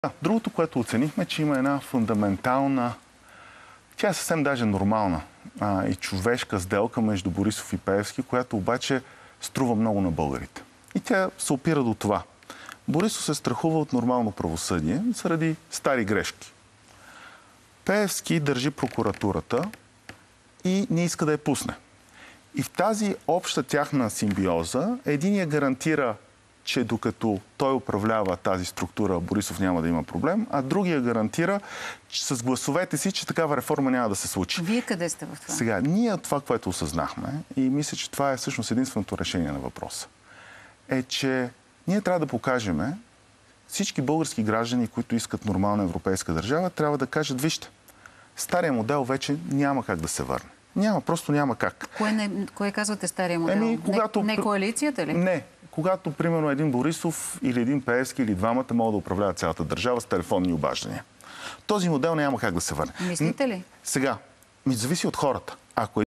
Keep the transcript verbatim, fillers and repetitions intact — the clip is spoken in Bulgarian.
Да, другото, което оценихме, че има една фундаментална, тя е съвсем даже нормална а, и човешка сделка между Борисов и Пеевски, която обаче струва много на българите. И тя се опира до това. Борисов се страхува от нормално правосъдие заради стари грешки. Пеевски държи прокуратурата и не иска да я пусне. И в тази обща тяхна симбиоза единия гарантира, че докато той управлява тази структура, Борисов няма да има проблем, а другия гарантира че с гласовете си, че такава реформа няма да се случи. Вие къде сте в това? Сега, ние това, което осъзнахме, и мисля, че това е всъщност единственото решение на въпроса, е, че ние трябва да покажем всички български граждани, които искат нормална европейска държава, трябва да кажат, вижте, стария модел вече няма как да се върне. Няма, просто няма как. Кое, не, кое казвате стария модел? Еми, когато... не, не коалицията ли? Не. Когато, примерно, един Борисов или един Пеевски или двамата могат да управляват цялата държава с телефонни обаждания. Този модел няма как да се върне. Мислите ли? Сега, ми зависи от хората. Ако